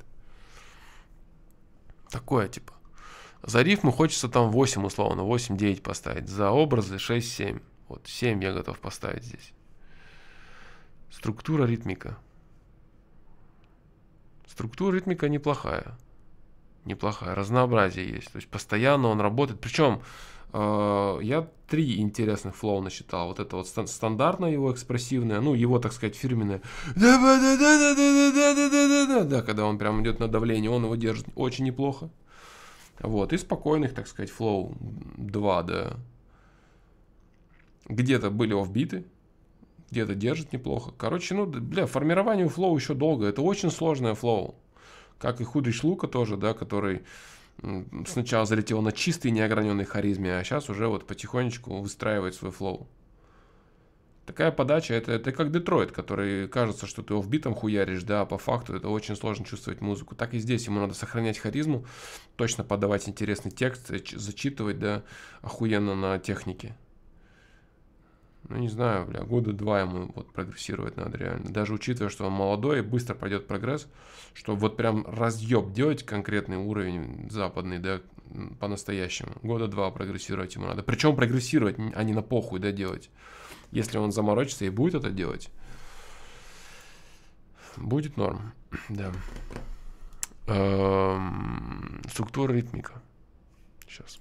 Такое типа. За рифму хочется там восемь условно, восемь-девять поставить. За образы шесть-семь. Вот семь я готов поставить здесь. Структура, ритмика. Структура, ритмика неплохая. Неплохая. Разнообразие есть. То есть постоянно он работает. Причем э, я три интересных флоу насчитал. Вот это вот стандартное его экспрессивное, ну его, так сказать, фирменное. Да, когда он прям идет на давление, он его держит очень неплохо. Вот. И спокойных, так сказать, флоу два, да. Где-то были офбиты, где-то держит неплохо. Короче, ну, бля, формированию флоу еще долго. Это очень сложное флоу. Как и Худрич Лука тоже, да, который сначала залетел на чистой неограненной харизме, а сейчас уже вот потихонечку выстраивает свой флоу. Такая подача, это, это как Детройт, который кажется, что ты офбитом хуяришь, да, а по факту это очень сложно чувствовать музыку. Так и здесь ему надо сохранять харизму, точно подавать интересный текст, зачитывать, да, охуенно на технике. Ну, не знаю, бля, года два ему вот прогрессировать надо реально. Даже учитывая, что он молодой и быстро пойдет прогресс, чтобы вот прям разъеб делать конкретный уровень западный, да, по-настоящему. Года два прогрессировать ему надо. Причем прогрессировать, а не на похуй, да, делать. Если он заморочится и будет это делать, будет норм, да. Эм, структура, ритмика. Сейчас.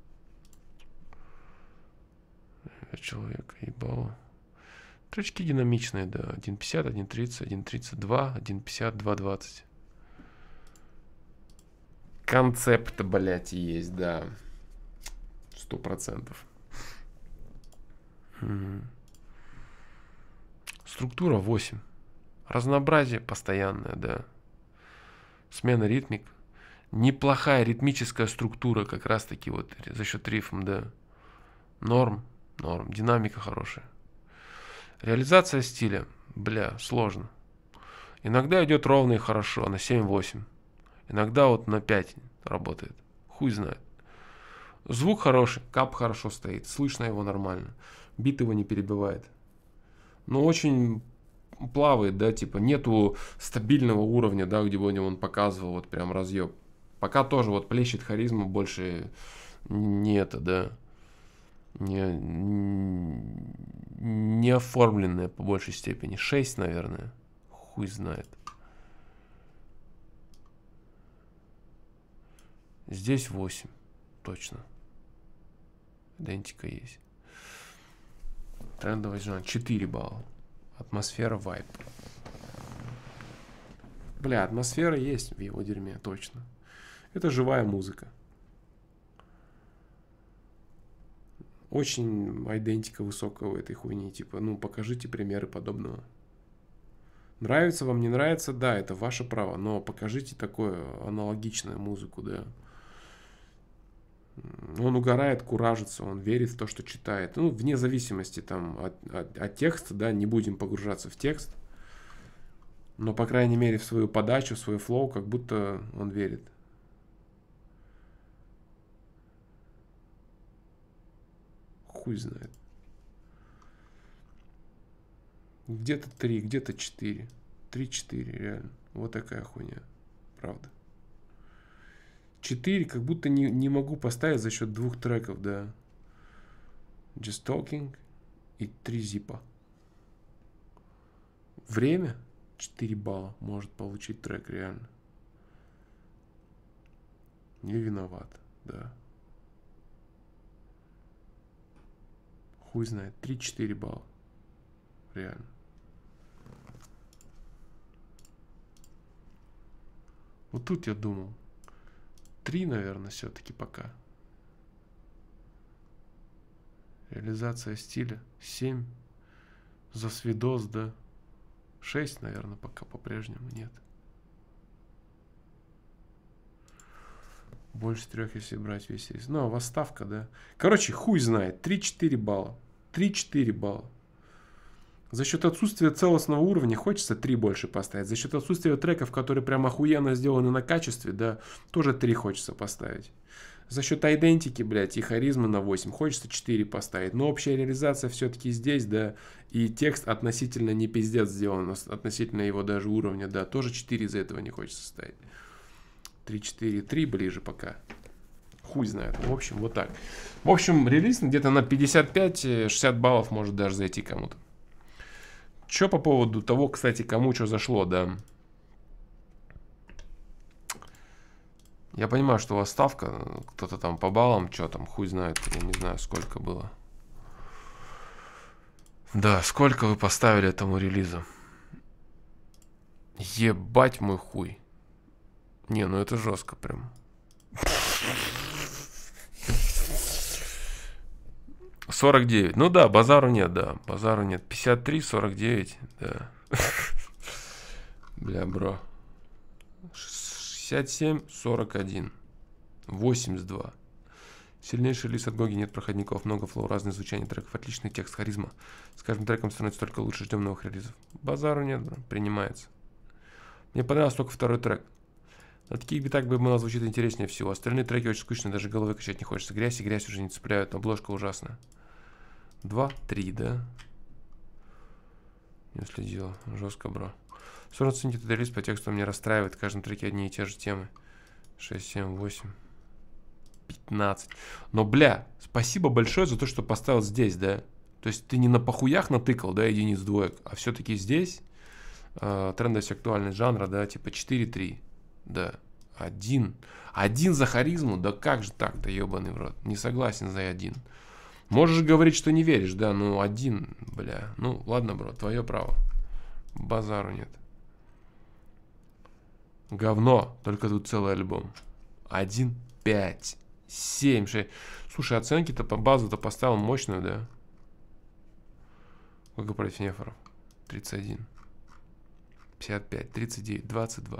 Человек ебал. Тречки динамичные, да. один пятьдесят, один тридцать, один тридцать два, один пятьдесят, два двадцать. Концепт, блять, есть, да. Сто процентов. Структура восемь. Разнообразие постоянное, да. Смена ритмик. Неплохая ритмическая структура, как раз таки вот за счет рифм, да. Норм. Норм. Динамика хорошая. Реализация стиля. Бля, сложно. Иногда идет ровно и хорошо, на семь-восемь. Иногда вот на пять работает. Хуй знает. Звук хороший, кап хорошо стоит. Слышно его нормально. Бит его не перебивает. Но очень плавает, да, типа нету стабильного уровня, да, где бы он показывал вот прям разъеб. Пока тоже вот плещет харизма, больше не это, да. Не, не оформленная по большей степени. шесть, наверное. Хуй знает. Здесь восемь. Точно. Идентика есть. Трендовый жанр. четыре балла. Атмосфера, вайб. Бля, атмосфера есть в его дерьме, точно. Это живая музыка. Очень идентика высокая в этой хуйне. Типа, ну, покажите примеры подобного. Нравится вам, не нравится, да, это ваше право. Но покажите такое аналогичную музыку, да. Он угорает, куражится, он верит в то, что читает. Ну, вне зависимости там от, от, от текста, да, не будем погружаться в текст. Но, по крайней мере, в свою подачу, в свой флоу, как будто он верит. хуй знает. Где-то три, где-то четыре. три-четыре, реально. Вот такая хуйня. Правда. четыре как будто не, не могу поставить за счет двух треков, да. Just Talking и три зипа. Время четыре балла может получить трек, реально. Не виноват, да. Хуй знает. три-четыре балла. Реально. Вот тут я думал. три, наверное, все-таки пока. Реализация стиля. семь. За свидос, да. шесть, наверное, пока по-прежнему нет. Больше трех, если брать весь рейс. Ну, а восставка, да. Короче, хуй знает. три-четыре балла. три-четыре балла. За счет отсутствия целостного уровня хочется три больше поставить. За счет отсутствия треков, которые прям охуенно сделаны на качестве, да, тоже три хочется поставить. За счет айдентики, блядь, и харизмы на восемь хочется четыре поставить. Но общая реализация все-таки здесь, да, и текст относительно не пиздец сделан, относительно его даже уровня, да, тоже четыре из-за этого не хочется ставить. три-четыре, три ближе пока. Хуй знает. В общем, вот так. В общем, релиз где-то на пятьдесят пять-шестьдесят баллов может даже зайти кому-то. Что по поводу того, кстати, кому что зашло, да. Я понимаю, что у вас ставка, кто-то там по баллам, что там, хуй знает, я не знаю, сколько было. Да, сколько вы поставили этому релизу? Ебать мой хуй. Не, ну это жестко прям. сорок девять. Ну да, базару нет, да. Базару нет. пятьдесят три, сорок девять, да. Бля, бро. шестьдесят семь, сорок один. восемьдесят два. Сильнейший релиз от Гоги, нет проходников, много флоу, разные звучания треков, отличный текст, харизма. С каждым треком становится только лучше, ждем новых релизов. Базару нет, бро. Принимается. Мне понравился только второй трек. На таких битах бы звучит интереснее всего. Остальные треки очень скучные, даже головой качать не хочется. Грязь и грязь уже не цепляют, обложка ужасная. Два, три, да? Не следил. Жестко, бро. сорок центов этот релиз по тексту меня расстраивает. В каждом треке одни и те же темы. шесть, семь, восемь, пятнадцать. Но, бля, спасибо большое за то, что поставил здесь, да? То есть ты не на похуях натыкал, да, единиц двоек, а все-таки здесь э, трендовость актуальность жанра, да, типа четыре-три. Да, один. Один за харизму? Да как же так-то, ебаный в рот? Не согласен за один. Можешь говорить, что не веришь, да, ну один, бля. Ну, ладно, бро, твое право. Базару нет. Говно, только тут целый альбом. Один, пять, семь, шесть. Слушай, оценки-то по базу-то поставил мощную, да? Сколько против нефоров? тридцать один. пятьдесят пять, тридцать девять, двадцать два.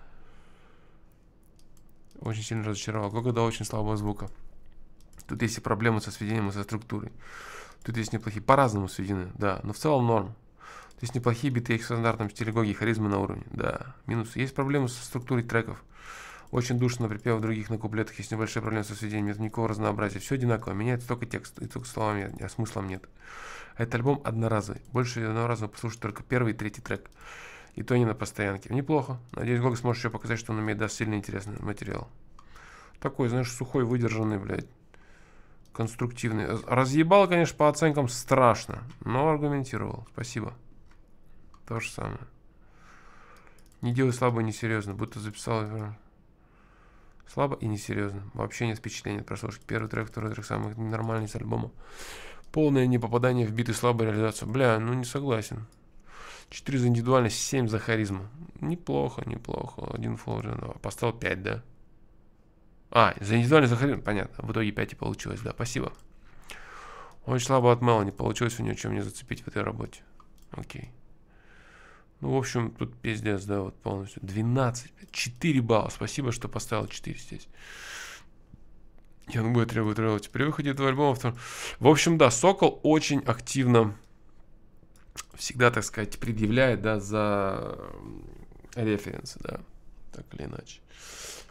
Очень сильно разочаровал. Гога, да, очень слабого звука. Тут есть и проблемы со сведением и со структурой. Тут есть неплохие, по-разному сведены, да, но в целом норм. Тут есть неплохие биты в стандартном стиле Гоги, харизмы на уровне, да. Минусы. Есть проблемы со структурой треков. Очень душно на припевах, других на куплетах. Есть небольшие проблемы со сведением, нет никакого разнообразия. Все одинаково. Меняется только текст, и только словами, а смыслом нет. Этот альбом одноразовый. Больше одноразово послушать только первый и третий трек. И то не на постоянке. Неплохо. Надеюсь, Гога сможет еще показать, что он умеет, даст сильно интересный материал. Такой, знаешь, сухой, выдержанный, блядь. Конструктивный. Разъебал, конечно, по оценкам страшно. Но аргументировал. Спасибо. То же самое. Не делай слабо и несерьезно. Будто записал... Слабо и несерьезно. Вообще нет впечатления от прослушки. Первый трек, второй трек самый нормальный с альбома. Полное непопадание в бит и слабая реализация. Бля, ну не согласен. четыре за индивидуальность, семь за харизму. Неплохо, неплохо. Один флоу. Поставил пять, да? А, за индивидуальность, за харизму. Понятно. В итоге пять и получилось, да. Спасибо. Очень слабо от Мелани. Получилось у нее чем не зацепить в этой работе. Окей. Ну, в общем, тут пиздец, да, вот полностью. двенадцать, четыре балла. Спасибо, что поставил четыре здесь. Янгбой требует роялти. При выходе этого альбома... В общем, да, Сокол очень активно всегда, так сказать, предъявляет, да, за референсы, да, так или иначе.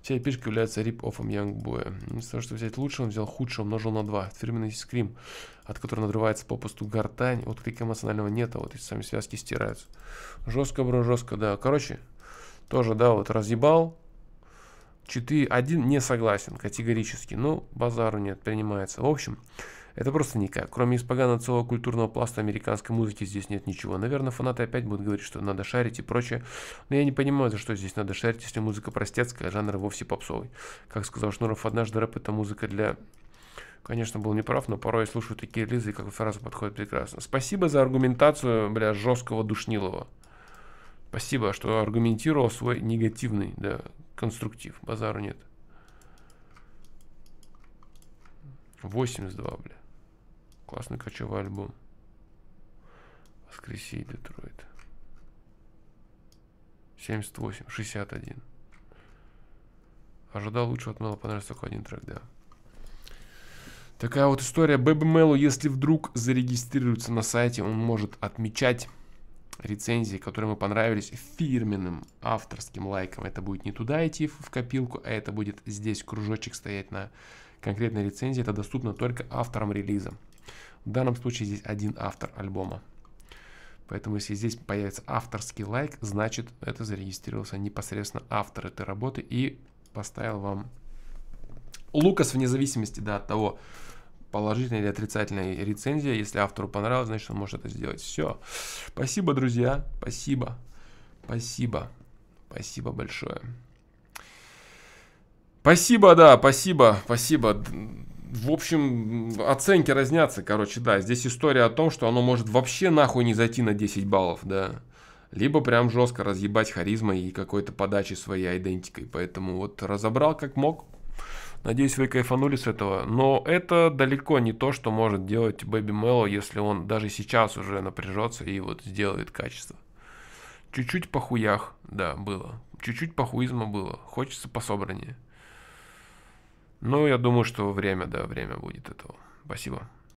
Вся эпишка является рип-оффом Янгбоя. Вместо того, чтобы взять лучше, он взял худшее, умножил на два. Фирменный скрим, от которого надрывается попусту гортань, отклика эмоционального нет, а вот эти сами связки стираются. Жестко, бро, жестко, да. Короче, тоже, да, вот разъебал. четыре один не согласен категорически. Ну, базару нет, принимается. В общем, это просто никак. Кроме испогана целого культурного пласта американской музыки здесь нет ничего. Наверное, фанаты опять будут говорить, что надо шарить и прочее. Но я не понимаю, за что здесь надо шарить, если музыка простецкая, а жанр вовсе попсовый. Как сказал Шнуров, однажды рэп — это музыка для... Конечно, был неправ, но порой я слушаю такие релизы, и как фраза подходит прекрасно. Спасибо за аргументацию, бля, жесткого душнилова. Спасибо, что аргументировал свой негативный, да, конструктив. Базару нет. восемьдесят два, бля. Классный кочевой альбом. Воскресенье, Детройт. семьдесят восемь, шестьдесят один. Ожидал лучшего от Мэла, понравился только один трек, да. Такая вот история. Бэби Мэлу, если вдруг зарегистрируется на сайте, он может отмечать рецензии, которые ему понравились, фирменным авторским лайком. Это будет не туда идти в копилку, а это будет здесь кружочек стоять на конкретной рецензии. Это доступно только авторам релиза. В данном случае здесь один автор альбома. Поэтому если здесь появится авторский лайк, значит это зарегистрировался непосредственно автор этой работы и поставил вам Лукас, вне зависимости, да, от того, положительная или отрицательная рецензия. Если автору понравилось, значит он может это сделать. Все. Спасибо, друзья. Спасибо. Спасибо. Спасибо большое. Спасибо, да, спасибо, спасибо. В общем, оценки разнятся, короче, да. Здесь история о том, что оно может вообще нахуй не зайти на десять баллов, да. Либо прям жестко разъебать харизмой и какой-то подачей своей идентикой. Поэтому вот разобрал как мог. Надеюсь, вы кайфанули с этого. Но это далеко не то, что может делать Бэби Мэло, если он даже сейчас уже напряжется и вот сделает качество. Чуть-чуть по хуях, да, было. Чуть-чуть по хуизма было. Хочется пособраннее. Ну, я думаю, что время, да, время будет этого. Спасибо.